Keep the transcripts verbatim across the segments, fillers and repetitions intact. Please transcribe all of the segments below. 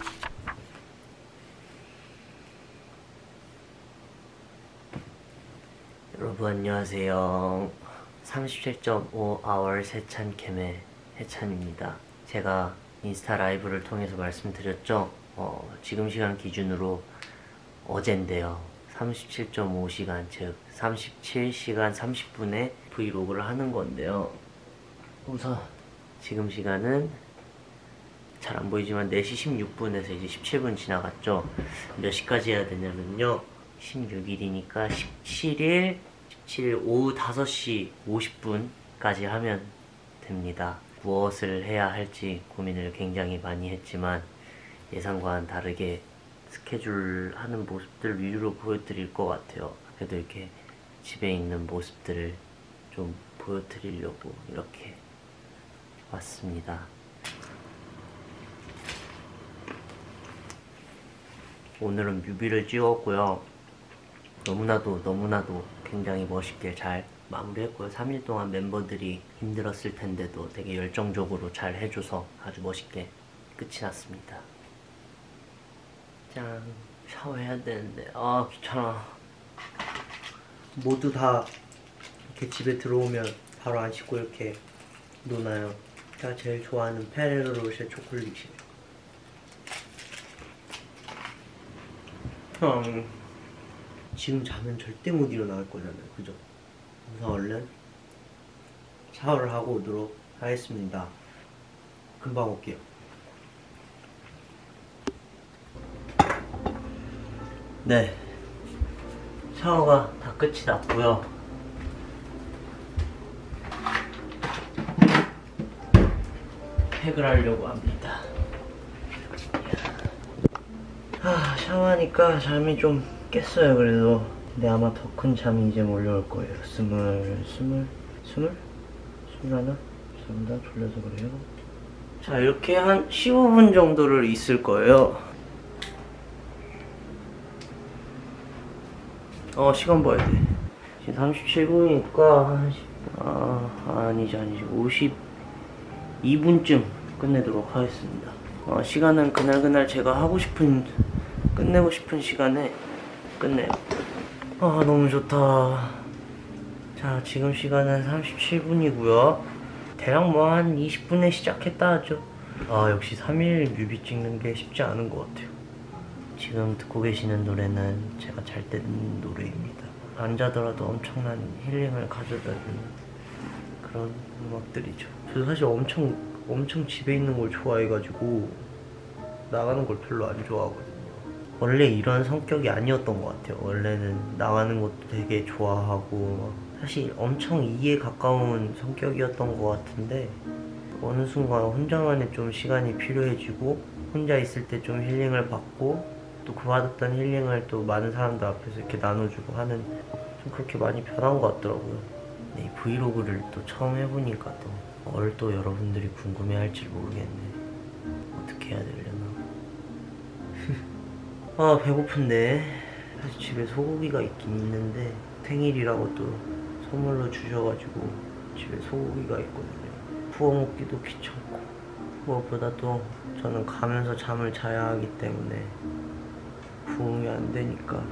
여러분 안녕하세요. 삼십칠 점 오 hours 해찬캠의 해찬입니다. 제가 인스타 라이브를 통해서 말씀드렸죠. 어, 지금 시간 기준으로 어젠데요. 삼십칠 점 오 시간, 즉 삼십칠 시간 삼십 분에 브이로그를 하는 건데요. 우선 지금 시간은 잘 안 보이지만 네 시 십육 분에서 이제 십칠 분 지나갔죠. 몇 시까지 해야 되냐면요, 십육 일이니까 십칠 일 십칠 일 오후 다섯 시 오십 분까지 하면 됩니다. 무엇을 해야 할지 고민을 굉장히 많이 했지만 예상과는 다르게 스케줄 하는 모습들 위주로 보여드릴 것 같아요. 그래도 이렇게 집에 있는 모습들을 좀 보여드리려고 이렇게 왔습니다. 오늘은 뮤비를 찍었고요. 너무나도 너무나도 굉장히 멋있게 잘 마무리했고요. 삼 일 동안 멤버들이 힘들었을 텐데도 되게 열정적으로 잘 해줘서 아주 멋있게 끝이 났습니다. 짠! 샤워해야 되는데 아 귀찮아. 모두 다 이렇게 집에 들어오면 바로 안 씻고 이렇게 노나요. 제가 제일 좋아하는 페레로로쉐 초콜릿이에요. 음, 지금 자면 절대 못 일어날 거잖아요, 그죠? 그래서 얼른 샤워를 하고 오도록 하겠습니다. 금방 올게요. 네, 샤워가 다 끝이 났고요. 팩을 하려고 합니다. 아, 샤워하니까 잠이 좀 깼어요. 그래도 근데 아마 더 큰 잠이 이제 몰려올 거예요. 스물, 스물, 스물? 스물하나? 죄송합니다. 졸려서 그래요. 자, 이렇게 한 십오 분 정도를 있을 거예요. 어, 시간 봐야 돼. 지금 삼십칠 분이니까 한 아, 아니지 아니지 오십이 분쯤 끝내도록 하겠습니다. 어, 시간은 그날그날 제가 하고 싶은, 끝내고 싶은 시간에 끝내요. 아, 너무 좋다. 자, 지금 시간은 삼십칠 분이고요 대략 뭐 한 이십 분에 시작했다 하죠. 아, 역시 삼 일 뮤비 찍는 게 쉽지 않은 것 같아요. 지금 듣고 계시는 노래는 제가 잘 때 듣는 노래입니다. 안 자더라도 엄청난 힐링을 가져다 주는 그런 음악들이죠. 저도 사실 엄청 엄청 집에 있는 걸 좋아해가지고 나가는 걸 별로 안 좋아하거든요. 원래 이런 성격이 아니었던 것 같아요. 원래는 나가는 것도 되게 좋아하고 사실 엄청 이에 가까운 성격이었던 것 같은데 어느 순간 혼자만의 좀 시간이 필요해지고 혼자 있을 때 좀 힐링을 받고 또 그 받았던 힐링을 또 많은 사람들 앞에서 이렇게 나눠주고 하는, 좀 그렇게 많이 변한 것 같더라고요. 근데 이 브이로그를 또 처음 해보니까 또 뭘 또 여러분들이 궁금해할지 모르겠네. 어떻게 해야 되려나. 아, 배고픈데. 사실 집에 소고기가 있긴 있는데 생일이라고 또 선물로 주셔가지고 집에 소고기가 있거든요. 구워 먹기도 귀찮고 무엇보다 또 저는 가면서 잠을 자야 하기 때문에 구움이 안 되니까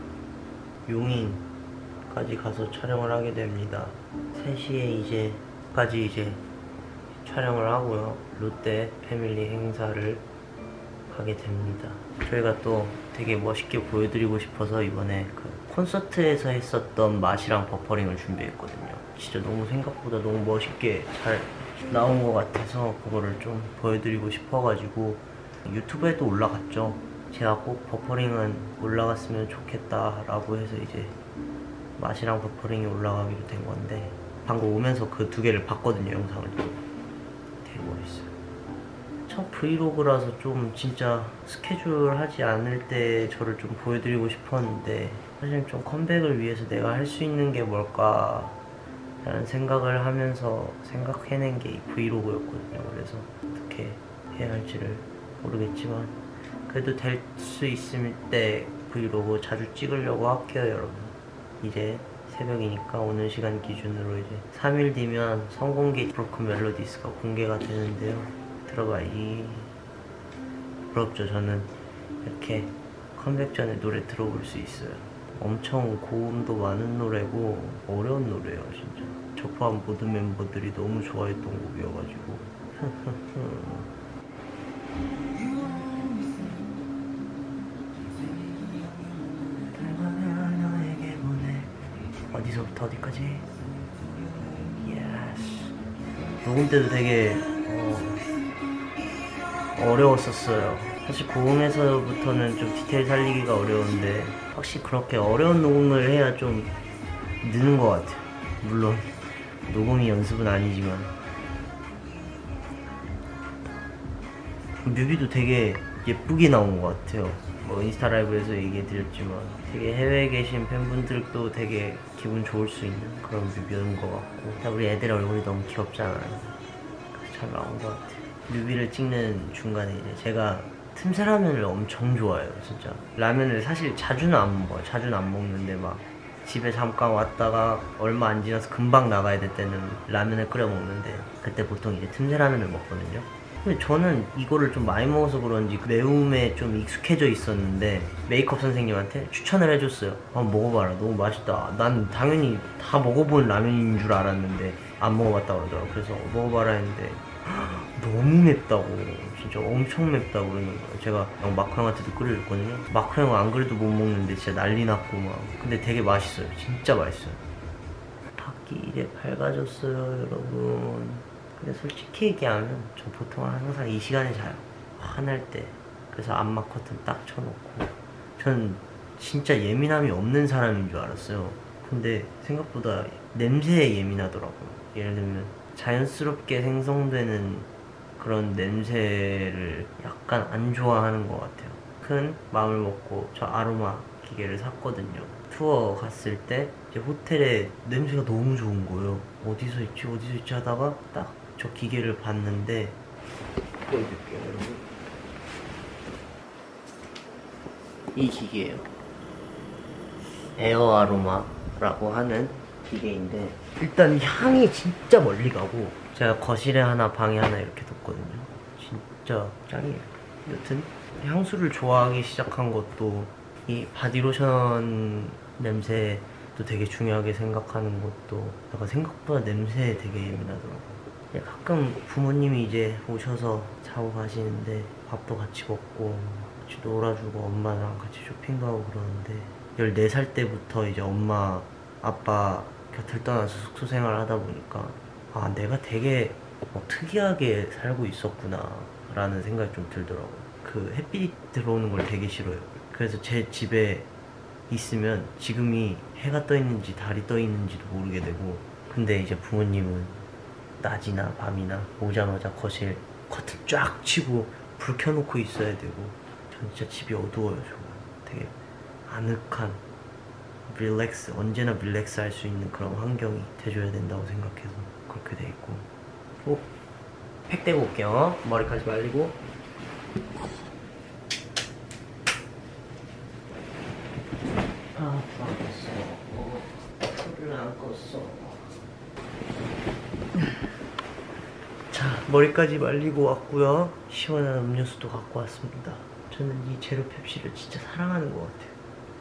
용인까지 가서 촬영을 하게 됩니다. 세 시에 이제 까지 이제 촬영을 하고요. 롯데 패밀리 행사를 가게 됩니다. 저희가 또 되게 멋있게 보여드리고 싶어서 이번에 그 콘서트에서 했었던 맛이랑 버퍼링을 준비했거든요. 진짜 너무 생각보다 너무 멋있게 잘 나온 것 같아서 그거를 좀 보여드리고 싶어가지고 유튜브에도 올라갔죠. 제가 꼭 버퍼링은 올라갔으면 좋겠다 라고 해서 이제 맛이랑 버퍼링이 올라가기로 된 건데 방금 오면서 그 두 개를 봤거든요, 영상을. 되게 멋있어요. 첫 브이로그라서 좀 진짜 스케줄 하지 않을 때 저를 좀 보여드리고 싶었는데 사실 좀 컴백을 위해서 내가 할 수 있는 게 뭘까 라는 생각을 하면서 생각해낸 게 이 브이로그였거든요. 그래서 어떻게 해야 할지를 모르겠지만 그래도 될 수 있을 때 브이로그 자주 찍으려고 할게요, 여러분. 이제 새벽이니까 오늘 시간 기준으로 이제 삼 일 뒤면 성공개 브로큰 멜로디스가 공개가 되는데요. 들어가이. 부럽죠. 저는 이렇게 컴백 전에 노래 들어볼 수 있어요. 엄청 고음도 많은 노래고 어려운 노래예요 진짜. 저 포함 모든 멤버들이 너무 좋아했던 곡이어가지고 어디서부터 어디까지? 예스. 녹음 때도 되게 어, 어려웠었어요. 사실 고음에서부터는 좀 디테일 살리기가 어려운데 확실히 그렇게 어려운 녹음을 해야 좀 느는 것 같아요. 물론 녹음이 연습은 아니지만. 뮤비도 되게 예쁘게 나온 것 같아요. 뭐 인스타 라이브에서 얘기해드렸지만 되게 해외에 계신 팬분들도 되게 기분 좋을 수 있는 그런 뮤비인 것 같고, 우리 애들 얼굴이 너무 귀엽잖아요. 그래서 잘 나온 것 같아요. 뮤비를 찍는 중간에 이제 제가 틈새 라면을 엄청 좋아해요. 진짜 라면을 사실 자주는 안 먹어요. 자주는 안 먹는데 막 집에 잠깐 왔다가 얼마 안 지나서 금방 나가야 될 때는 라면을 끓여 먹는데, 그때 보통 이제 틈새 라면을 먹거든요. 근데 저는 이거를 좀 많이 먹어서 그런지 매움에 좀 익숙해져 있었는데 메이크업 선생님한테 추천을 해줬어요. 한번 먹어봐라, 너무 맛있다. 난 당연히 다 먹어본 라면인 줄 알았는데 안 먹어봤다 그러더라고요. 그래서 먹어봐라 했는데 너무 맵다고, 진짜 엄청 맵다고 그러는 거예요. 제가 마크 형한테도 끓여줬거든요. 마크 형은 안 그래도 못 먹는데 진짜 난리 났고 막. 근데 되게 맛있어요. 진짜 맛있어요. 밖이 이래 밝아졌어요 여러분. 근데 솔직히 얘기하면 저 보통 항상 이 시간에 자요. 화날 때. 그래서 암막 커튼 딱 쳐놓고. 저는 진짜 예민함이 없는 사람인 줄 알았어요. 근데 생각보다 냄새에 예민하더라고요. 예를 들면 자연스럽게 생성되는 그런 냄새를 약간 안 좋아하는 것 같아요. 큰 마음을 먹고 저 아로마 기계를 샀거든요. 투어 갔을 때 이제 호텔에 냄새가 너무 좋은 거예요. 어디서 있지 어디서 있지 하다가 딱 저 기계를 봤는데, 보여줄게요 여러분. 이 기계예요. 에어 아로마라고 하는 기계인데 일단 향이 진짜 멀리 가고, 제가 거실에 하나 방에 하나 이렇게 뒀거든요. 진짜 짱이에요. 여튼 향수를 좋아하기 시작한 것도 이 바디로션 냄새도 되게 중요하게 생각하는 것도 약간 생각보다 냄새에 되게 예민하더라고요. 가끔 부모님이 이제 오셔서 자고 가시는데 밥도 같이 먹고 같이 놀아주고 엄마랑 같이 쇼핑도 하고 그러는데, 열네 살 때부터 이제 엄마 아빠 곁을 떠나서 숙소 생활을 하다 보니까 아 내가 되게 뭐 특이하게 살고 있었구나 라는 생각이 좀 들더라고요. 그 햇빛 들어오는 걸 되게 싫어요. 그래서 제 집에 있으면 지금이 해가 떠 있는지 달이 떠 있는지도 모르게 되고, 근데 이제 부모님은 낮이나 밤이나 오자마자 거실 커튼 쫙 치고 불 켜놓고 있어야 되고, 전 진짜 집이 어두워요. 정말 되게 아늑한 릴렉스, 언제나 릴렉스 할 수 있는 그런 환경이 돼줘야 된다고 생각해서 그렇게 돼 있고. 어? 팩 떼고 올게요. 머리까지 말리고. 아, 불안 껐어. 불을 안 껐어. 자, 머리까지 말리고 왔고요. 시원한 음료수도 갖고 왔습니다. 저는 이 제로 펩시를 진짜 사랑하는 것 같아요.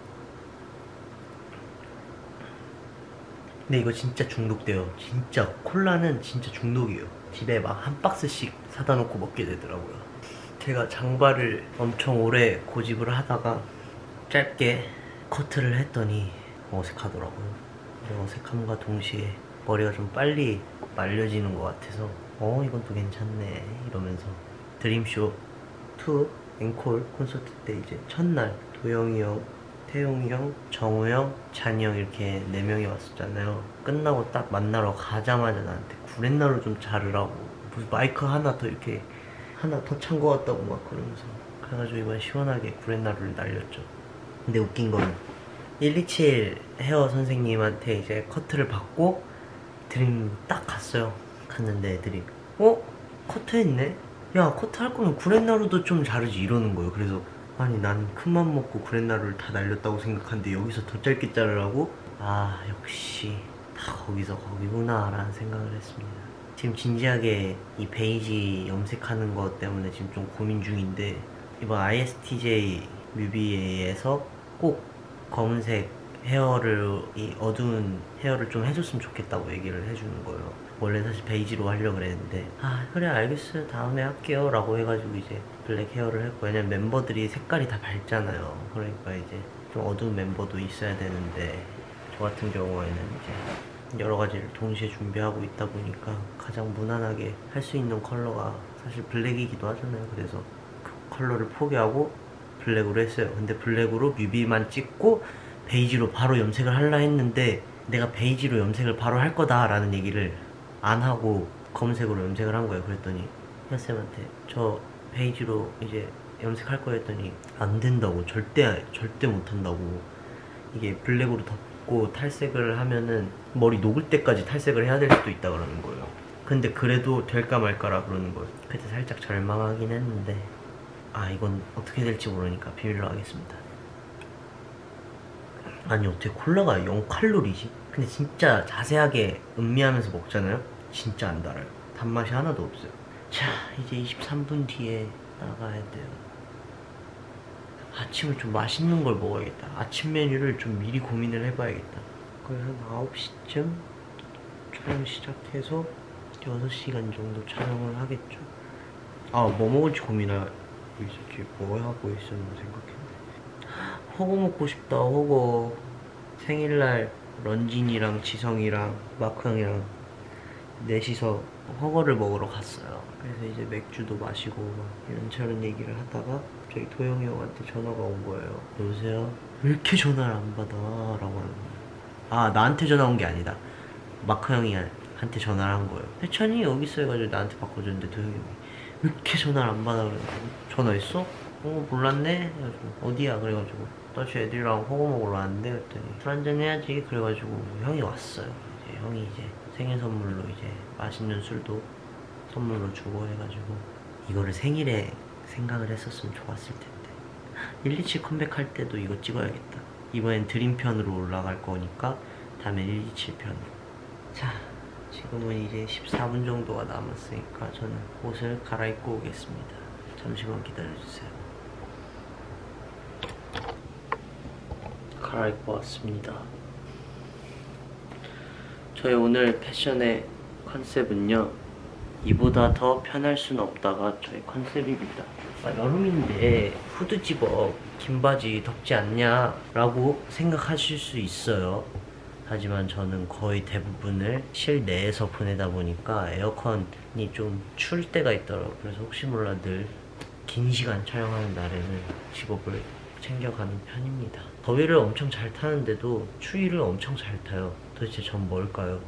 근데 이거 진짜 중독돼요. 진짜 콜라는 진짜 중독이에요. 집에 막 한 박스씩 사다 놓고 먹게 되더라고요. 제가 장발을 엄청 오래 고집을 하다가 짧게 커트를 했더니 어색하더라고요. 어색함과 동시에 머리가 좀 빨리 말려지는 것 같아서 어 이건 또 괜찮네 이러면서 드림쇼 투 앵콜 콘서트 때 이제 첫날 도영이 형, 태용이 형, 정우 형, 잔이 형 이렇게 네 명이 왔었잖아요. 끝나고 딱 만나러 가자마자 나한테 구렛나루 좀 자르라고, 무슨 마이크 하나 더 이렇게 하나 더 찬 것 같다고 막 그러면서, 그래가지고 이번 시원하게 구렛나루를 날렸죠. 근데 웃긴 건 일이칠 헤어 선생님한테 이제 커트를 받고 드림 딱 갔어요. 갔는데 애들이 어? 커트했네? 야 커트할 거면 구렛나루도 좀 자르지 이러는 거예요. 그래서 아니 난 큰맘 먹고 구렛나루를 다 날렸다고 생각하는데 여기서 더 짧게 자르라고? 아 역시 다 거기서 거기구나 라는 생각을 했습니다. 지금 진지하게 이 베이지 염색하는 것 때문에 지금 좀 고민 중인데, 이번 아이에스티제이 뮤비에서 꼭 검은색 헤어를, 이 어두운 헤어를 좀 해줬으면 좋겠다고 얘기를 해주는 거예요. 원래 사실 베이지로 하려고 그랬는데, 아 그래 알겠어요 다음에 할게요 라고 해가지고 이제 블랙 헤어를 했고, 왜냐면 멤버들이 색깔이 다 밝잖아요. 그러니까 이제 좀 어두운 멤버도 있어야 되는데, 저 같은 경우에는 이제 여러 가지를 동시에 준비하고 있다 보니까 가장 무난하게 할 수 있는 컬러가 사실 블랙이기도 하잖아요. 그래서 그 컬러를 포기하고 블랙으로 했어요. 근데 블랙으로 뮤비만 찍고 베이지로 바로 염색을 하려 했는데, 내가 베이지로 염색을 바로 할 거다 라는 얘기를 안 하고 검은색으로 염색을 한 거예요. 그랬더니 희아쌤한테 저 베이지로 이제 염색할 거야 했더니 안 된다고, 절대 절대 못 한다고. 이게 블랙으로 덮고 탈색을 하면은 머리 녹을 때까지 탈색을 해야 될 수도 있다 그러는 거예요. 근데 그래도 될까 말까라 그러는 거예요. 그때 살짝 절망하긴 했는데, 아 이건 어떻게 될지 모르니까 비밀로 하겠습니다. 아니 어떻게 콜라가 영 칼로리지? 근데 진짜 자세하게 음미하면서 먹잖아요? 진짜 안 달아요. 단맛이 하나도 없어요. 자, 이제 이십삼 분 뒤에 나가야 돼요. 아침을 좀 맛있는 걸 먹어야겠다. 아침 메뉴를 좀 미리 고민을 해봐야겠다. 거의 한 아홉 시쯤 촬영 시작해서 여섯 시간 정도 촬영을 하겠죠. 아, 뭐 먹을지 고민하고 있었지. 뭐 하고 있었나 생각했는데, 허거 먹고 싶다. 허거. 생일날 런진이랑 지성이랑 마크 형이랑 넷이서 허거를 먹으러 갔어요. 그래서 이제 맥주도 마시고 막 이런저런 얘기를 하다가 갑자기 도영이 형한테 전화가 온 거예요. 여보세요? 왜 이렇게 전화를 안 받아? 라고 하는 거예요. 아, 나한테 전화 온 게 아니다. 마크 형이 한테 전화를 한 거예요. 해찬이 여기 있어 해가지고 나한테 바꿔줬는데, 도영이 형이 왜 이렇게 전화를 안 받아? 그래가지고 전화했어? 어 몰랐네? 해가지고 어디야? 그래가지고 나 지금 애들이랑 허거 먹으러 왔는데, 그랬더니 술 한잔 해야지. 그래가지고 형이 왔어요. 이제 형이 이제 생일 선물로 이제 맛있는 술도 선물로 주고 해가지고, 이거를 생일에 생각을 했었으면 좋았을 텐데. 일이칠 컴백할 때도 이거 찍어야겠다. 이번엔 드림편으로 올라갈 거니까 다음엔 일이칠 편으로. 자, 지금은 이제 십사 분 정도가 남았으니까 저는 옷을 갈아입고 오겠습니다. 잠시만 기다려주세요. 갈아입고 왔습니다. 저희 오늘 패션의 컨셉은요, 이보다 더 편할 순 없다가 저희 컨셉입니다. 아, 여름인데 후드 집어, 긴 바지 덥지 않냐 라고 생각하실 수 있어요. 하지만 저는 거의 대부분을 실내에서 보내다 보니까 에어컨이 좀 추울 때가 있더라고요. 그래서 혹시 몰라 늘 긴 시간 촬영하는 날에는 집업을 챙겨가는 편입니다. 더위를 엄청 잘 타는데도 추위를 엄청 잘 타요. 도대체 전 뭘까요?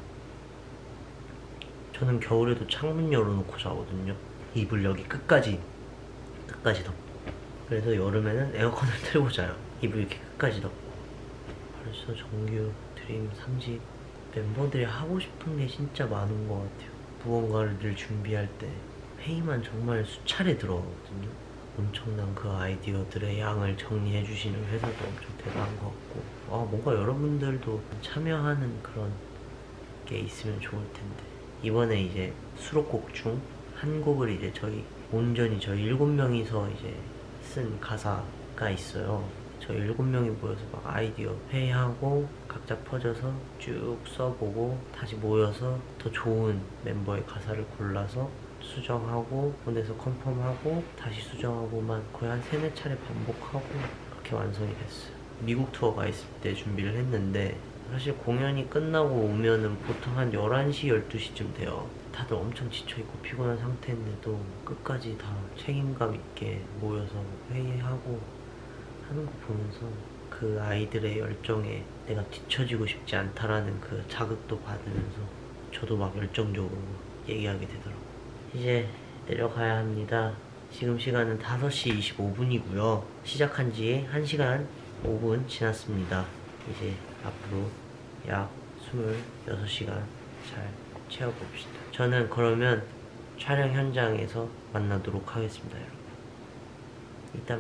저는 겨울에도 창문 열어놓고 자거든요. 이불 여기 끝까지 끝까지 덮고. 그래서 여름에는 에어컨을 틀고 자요. 이불 이렇게 끝까지 덮고. 벌써 정규 드림 삼 집 멤버들이 하고 싶은 게 진짜 많은 것 같아요. 무언가를 늘 준비할 때 회의만 정말 수차례 들어가거든요. 엄청난 그 아이디어들의 양을 정리해 주시는 회사도 엄청 대단한 것 같고, 아 뭔가 여러분들도 참여하는 그런 게 있으면 좋을 텐데. 이번에 이제 수록곡 중 한 곡을 이제 저희 온전히 저희 일곱 명이서 이제 쓴 가사가 있어요. 저희 일곱 명이 모여서 막 아이디어 회의하고 각자 퍼져서 쭉 써보고 다시 모여서 더 좋은 멤버의 가사를 골라서 수정하고 보내서 컨펌하고 다시 수정하고만 거의 한 세네 차례 반복하고 그렇게 완성이 됐어요. 미국 투어 가 있을 때 준비를 했는데, 사실 공연이 끝나고 오면은 보통 한 열한 시, 열두 시쯤 돼요. 다들 엄청 지쳐있고 피곤한 상태인데도 끝까지 다 책임감 있게 모여서 회의하고 하는 거 보면서 그 아이들의 열정에 내가 뒤처지고 싶지 않다라는 그 자극도 받으면서 저도 막 열정적으로 얘기하게 되더라고요. 이제 내려가야 합니다. 지금 시간은 다섯 시 이십오 분이고요 시작한 지 한 시간 오 분 지났습니다. 이제 앞으로 약 스물여섯 시간 잘 채워봅시다. 저는 그러면 촬영 현장에서 만나도록 하겠습니다, 여러분. 이따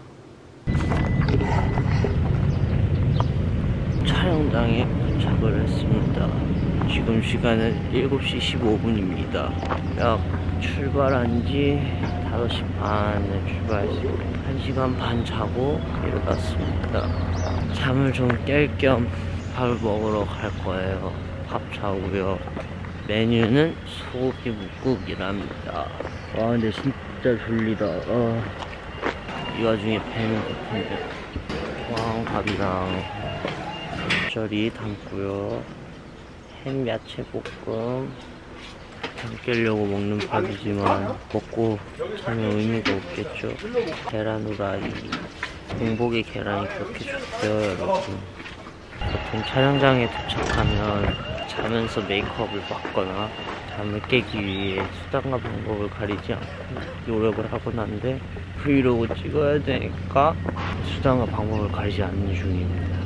만나요. 촬영장에 도착을 했습니다. 지금 시간은 일곱 시 십오 분입니다. 약 출발한 지 다섯 시 반에 출발했습니다. 한 시간 반 자고 일어났습니다. 잠을 좀 깰 겸 밥을 먹으러 갈 거예요. 밥 사오고요. 메뉴는 소고기 묵국이랍니다. 와 근데 진짜 졸리다. 어. 이 와중에 배는 고픈데. 와 밥이랑 겉절이 담고요. 햄 야채 볶음. 잠 깨려고 먹는 밥이지만 먹고 자면 의미가 없겠죠. 계란 후라이. 공복에 계란이 그렇게 좋대요 여러분. 보통 촬영장에 도착하면 자면서 메이크업을 받거나 잠을 깨기 위해 수단과 방법을 가리지 않고 노력을 하곤 한데 브이로그 찍어야 되니까 수단과 방법을 가리지 않는 중입니다.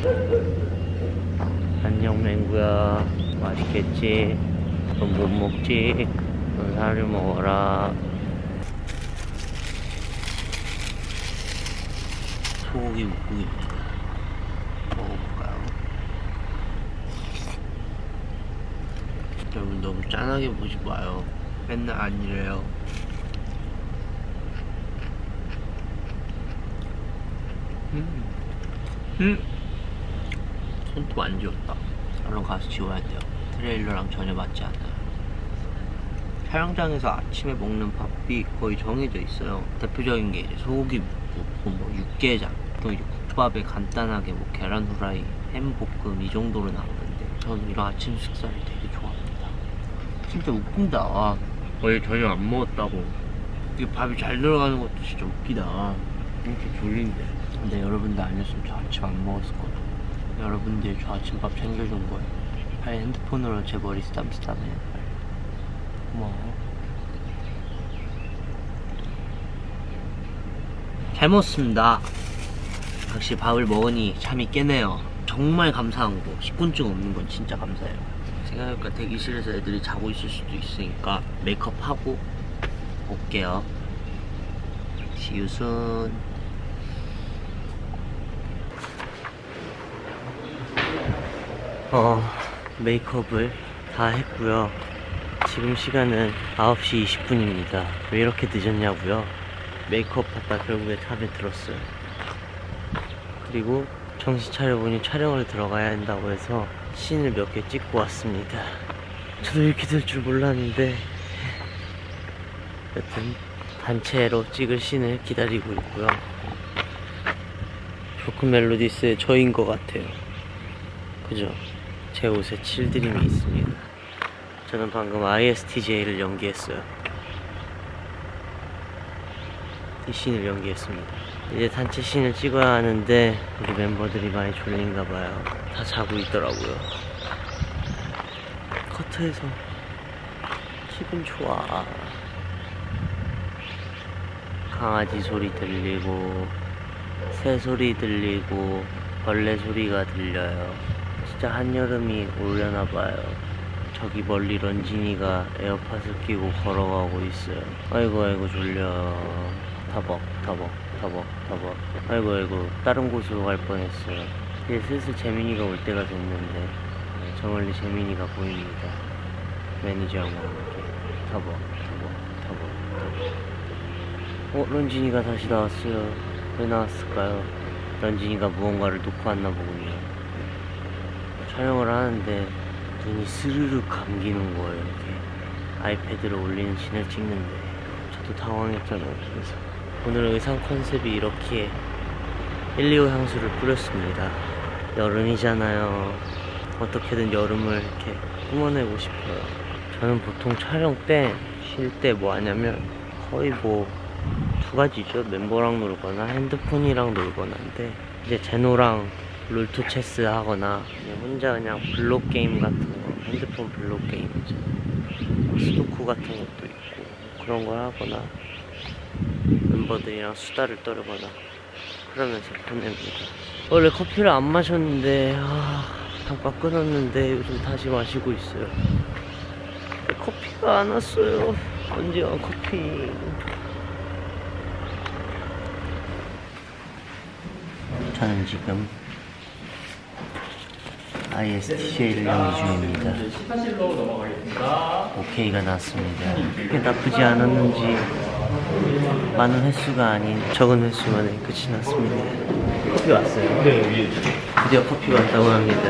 안녕 맹구야. 맛있겠지? 넌 못 먹지? 넌 살을 먹어라. 소고기 묵국입니다. 먹어볼까요? 여러분 너무 짠하게 보지 마요. 맨날 아니래요. 음. 음. 손도 안 지웠다. 얼른 가서 지워야 돼요. 트레일러랑 전혀 맞지 않아요. 촬영장에서 아침에 먹는 밥이 거의 정해져 있어요. 대표적인 게 이제 소고기 묵국, 뭐 육개장, 또 이제 국밥에 간단하게 뭐 계란 후라이, 햄 볶음 이 정도로 나오는데 저는 이런 아침 식사를 되게 좋아합니다. 진짜 웃긴다. 아, 어제 저녁 안 먹었다고. 이게 밥이 잘 들어가는 것도 진짜 웃기다. 이렇게 졸린데. 근데 여러분들 아니었으면 저 아침 안 먹었을 거예요. 여러분들이 저 아침밥 챙겨준 거예요. 빨리 핸드폰으로 제 머리 쓰담쓰담 해. 고마워. 잘 먹었습니다. 역시 밥을 먹으니 잠이 깨네요. 정말 감사한 거. 식곤증 없는 건 진짜 감사해요. 생각해보니까 대기실에서 애들이 자고 있을 수도 있으니까 메이크업 하고 올게요. See you soon. 어, 메이크업을 다 했고요. 지금 시간은 아홉 시 이십 분입니다. 왜 이렇게 늦었냐고요? 메이크업 하다 결국에 잠에 들었어요. 그리고 정신 차려보니 촬영을 들어가야 한다고 해서 씬을 몇 개 찍고 왔습니다. 저도 이렇게 될 줄 몰랐는데 여튼 단체로 찍을 씬을 기다리고 있고요. 브로큰 멜로디스의 저인 것 같아요. 그죠? 제 옷에 칠드림이 있습니다. 저는 방금 아이에스티제이를 연기했어요. 이 씬을 연기했습니다. 이제 단체 씬을 찍어야 하는데 우리 멤버들이 많이 졸린가봐요. 다 자고 있더라고요. 커트에서 기분 좋아. 강아지 소리 들리고 새 소리 들리고 벌레 소리가 들려요. 진짜 한여름이 오려나봐요. 저기 멀리 런진이가 에어팟을 끼고 걸어가고 있어요. 아이고 아이고 졸려. 타벅 타벅 타벅 타벅. 아이고 아이고 다른 곳으로 갈 뻔했어요. 이제 슬슬 재민이가 올 때가 됐는데 네, 저 멀리 재민이가 보입니다. 매니저하고 함께 타벅 타벅 타벅 타벅. 어? 런진이가 다시 나왔어요. 왜 나왔을까요? 런진이가 무언가를 놓고 왔나 보군요. 촬영을 하는데 눈이 스르륵 감기는 거예요. 이렇게 아이패드를 올리는 씬을 찍는데 저도 당황했잖아요. 그래서 오늘 의상 컨셉이 이렇게 일리오 향수를 뿌렸습니다. 여름이잖아요. 어떻게든 여름을 이렇게 뿜어내고 싶어요. 저는 보통 촬영 때 쉴 때 뭐 하냐면 거의 뭐 두 가지죠. 멤버랑 놀거나 핸드폰이랑 놀거나인데 이제 제노랑 롤토 체스 하거나 그냥 혼자 그냥 블록 게임 같은 거, 핸드폰 블록 게임 있잖아요. 수도쿠 같은 것도 있고 그런 걸 하거나 멤버들이랑 수다를 떨거나 그러면서 보냅니다. 원래 커피를 안 마셨는데 아, 잠깐 끊었는데 요즘 다시 마시고 있어요. 근데 커피가 안 왔어요. 언제 와 커피. 저는 지금 아이에스티제이를 연기 중입니다. 오케이가 났습니다. 꽤 나쁘지 않았는지 많은 횟수가 아닌 적은 횟수 만에 끝이 났습니다. 커피 왔어요. 네, 위에. 드디어 커피가 왔다고 합니다.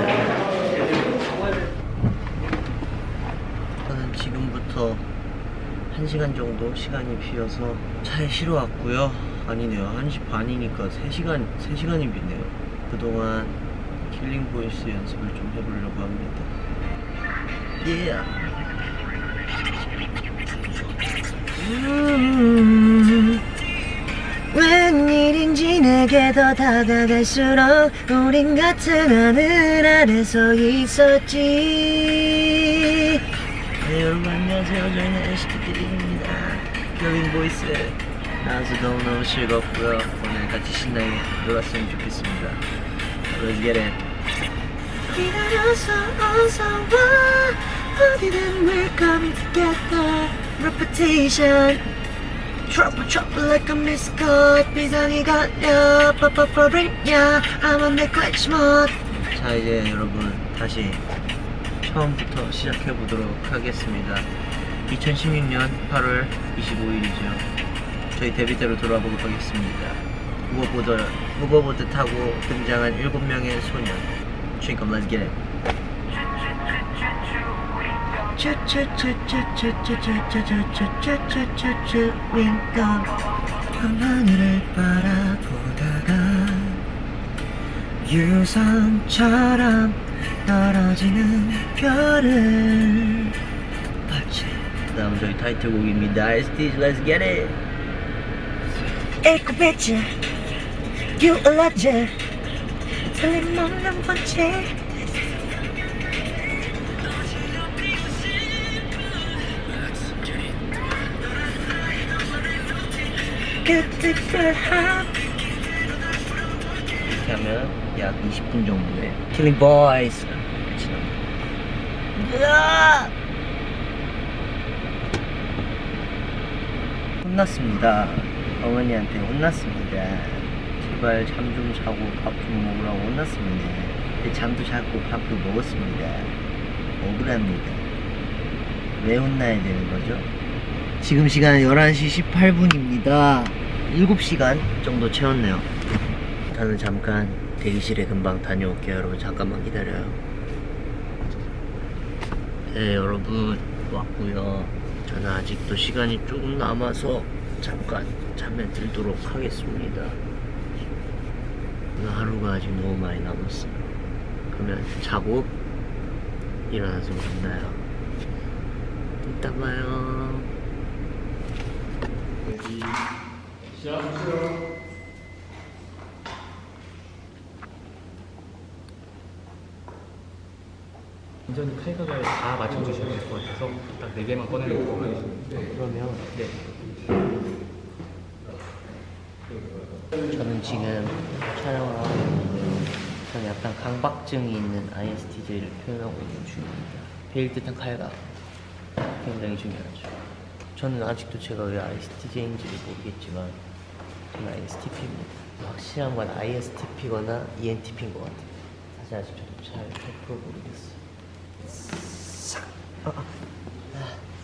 저는 지금부터 한 시간 정도 시간이 비어서 차에 실어 왔고요. 아니네요. 한 시 반이니까 세 시간, 세 시간이 비네요. 그동안 킬링 보이스 연습을 좀 해보려고 합니다. Yeah. 음, 웬일인지 내게 더 다가갈수록 우린 같은 하늘 아래 서 있었지. 네, 여러분 안녕하세요. 저희는 엔시티드림입니다. 킬링 보이스 나와서 너무너무 즐겁고요. 오늘 같이 신나게 놀았으면 좋겠습니다. Let's get it. 기다려서 어서 와. 어디든 we're coming together. Repetition. Trouble trouble like a missed call. 비상이 걸려. Pop up for it, yeah. I'm on the clutch mode. 자, 이제 여러분 다시 처음부터 시작해보도록 하겠습니다. 이천십육 년 팔월 이십오일이죠. 저희 데뷔 때로 돌아보도록 하겠습니다. 후보보드, 후보보드 타고 등장한 일곱 명의 소년. Drink 'em, let's get it. 츄츄츄츄츄츄츄츄츄츄츄츄 윙감 밤하늘을 바라보다가 유성처럼 떨어지는 별을 봤지. 다음 저희 타이틀곡입니다. 아이스티즈 Let's get it. 에이코 배치 You a legend 틀림없는 번째 그때그함 이렇게 하면 약 이십 분 정도의 킬링 보이스 혼났습니다. 어머니한테 혼났습니다. 제발 잠 좀 자고 밥 좀 먹으라고 혼났습니다. 근데 잠도 자고 밥도 먹었습니다. 억울합니다. 왜 혼나야 되는 거죠? 지금 시간은 열한 시 십팔 분입니다. 일곱 시간 정도 채웠네요. 저는 잠깐 대기실에 금방 다녀올게요. 여러분 잠깐만 기다려요. 네, 여러분 왔고요. 저는 아직도 시간이 조금 남아서 잠깐 잠에 들도록 하겠습니다. 오늘 하루가 아직 너무 많이 남았어요. 그러면 자고 일어나서 만나요. 이따 봐요. 시작하세요. 완전히 칼각을 다 맞춰주셔야 될 것 같아서 딱 네 개만 꺼내는 거. 그러면 네. 저는 지금 촬영을 하고 있는데 저는 약간 강박증이 있는 아이에스티제이를 표현하고 있는 중입니다. 베일 듯한 칼각 굉장히 중요하죠. 저는 아직도 제가 왜 아이에스티제이인지를 모르겠지만 저는 아이에스티피입니다. 확실한 건 아이에스티피거나 이엔티피인 것 같아요. 사실 아직 저도 잘 백 퍼센트 모르겠어요. 아, 아. 아.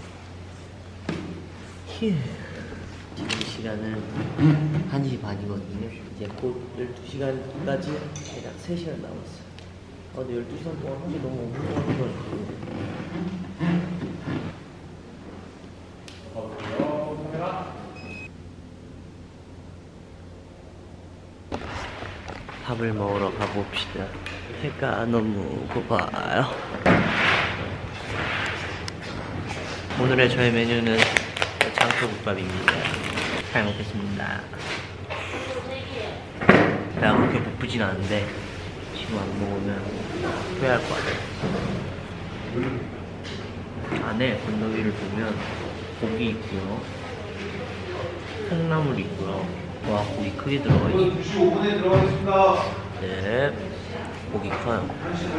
휴. 지금 시간은 한 시 반이거든요. 이제 곧 열두 시간까지 대략 세 시간 남았어요. 아, 근데 열두 시간 동안 하기 너무 어려워가지고. 밥을 먹으러 가봅시다. 해가 너무 고파요. 오늘의 저의 메뉴는 장초국밥입니다. 잘 먹겠습니다. 배가 그렇게 고프진 않은데 지금 안 먹으면 후회할 것 같아요. 안에 건더기를 보면 고기 있고요, 콩나물 있고요. 와, 고기 크게 들어가 있어요. 두 시 오 분에 들어가겠습니다. 네, 고기 커요.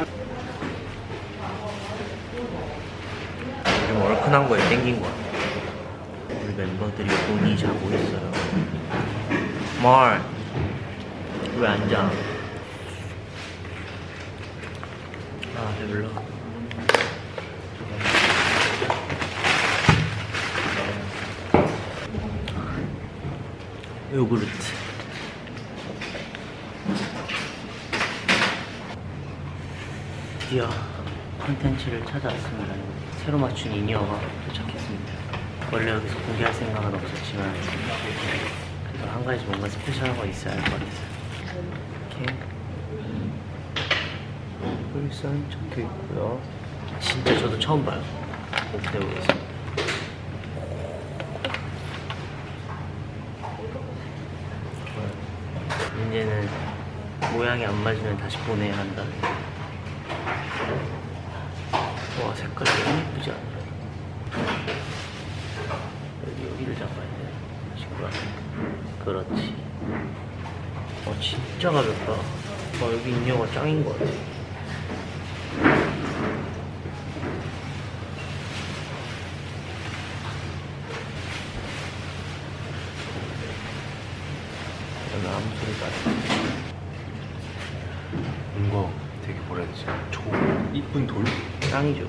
좀 얼큰한 거에 땡긴 것 같아요. 우리 멤버들이 본이 자고 있어요. 말, 왜 안 자? 아, 배불러. 요구르트. 드디어 컨텐츠를 찾아왔습니다. 새로 맞춘 인이어가 도착했습니다. 원래 여기서 공개할 생각은 없었지만 그래도 한 가지 뭔가 스페셜한 거 있어야 할 것 같아서 이렇게 울산 적혀 있고요. 진짜 저도 처음 봐요. 오픈해 보겠습니다. 문제는 모양이 안 맞으면 다시 보내야 한다는. 와, 색깔 너무 예쁘지 않아요? 여기 여기를 잡아야 돼. 친구야. 그렇지. 어, 진짜 가볍다. 와, 여기 인형가 짱인 것 같아. 아무 소리가 안 나. 뭔가 되게 뭐라 해야 되지? 조 이쁜 돌? 짱이죠.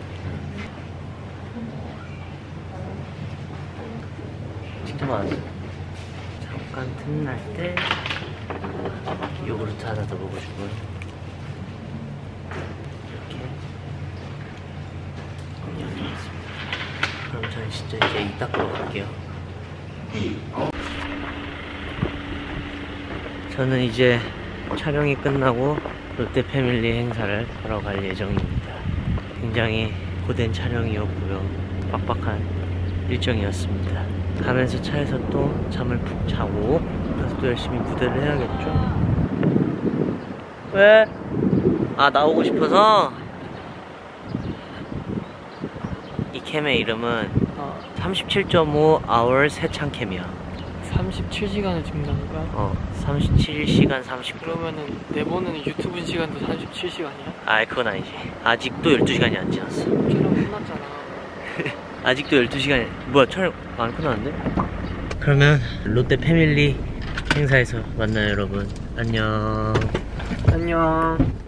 진짜 많았어요. 잠깐 틈날 때 요구르트 하나 더 먹어주고요. 이렇게 여기 있습니다. 그럼 저는 진짜 이제 이따 끌어 갈게요. 저는 이제 촬영이 끝나고 롯데패밀리 행사를 하러 갈 예정입니다. 굉장히 고된 촬영이었고요. 빡빡한 일정이었습니다. 가면서 차에서 또 잠을 푹 자고 그래서 또 열심히 무대를 해야겠죠? 왜? 아, 나오고 싶어서? 이 캠의 이름은 어, 삼십칠 점 오 hour 세창 캠이야. 삼십칠 시간을 찍는다는 거야? 어, 삼십칠 시간 삼십 분. 그러면은 내보는 유튜브 시간도 삼십칠 시간이야? 아이, 그건 아니지. 아직도 열두 시간이 안 지났어. 촬영 끝났잖아. 아직도 열두 시간이. 뭐야, 촬영 안 끝났는데? 그러면 롯데 패밀리 행사에서 만나요, 여러분. 안녕. 안녕.